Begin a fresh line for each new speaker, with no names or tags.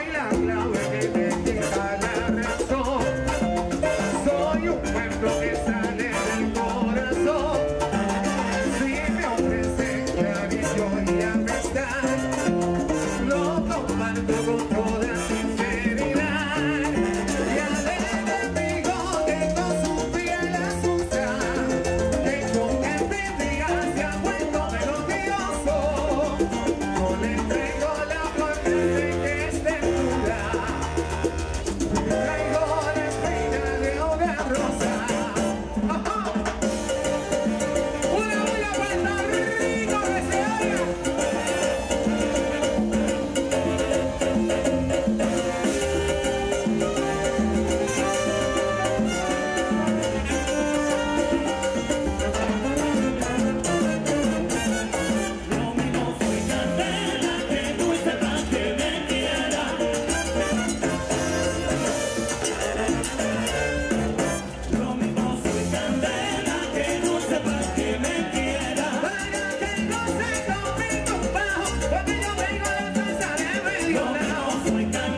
soy la clave que me quita la razón. Soy un cuento que sale del corazón. Si me ofrecen cariño y amistad, lo comparto con toda sinceridad. Y al enemigo que con su piel asusta, que con envidia se ha vuelto melodioso, no le entrego la flor que sé que es verdura, traigo la espina de una rosa. ¡Ajá! ¡Una bulla Puerto Rico que se oiga!
Lo mismo soy candela que no sepa que me quiera.
Para que goce conmigo bajo, porque yo vengo de salsa de medio
Lo mismo
lado.
soy candela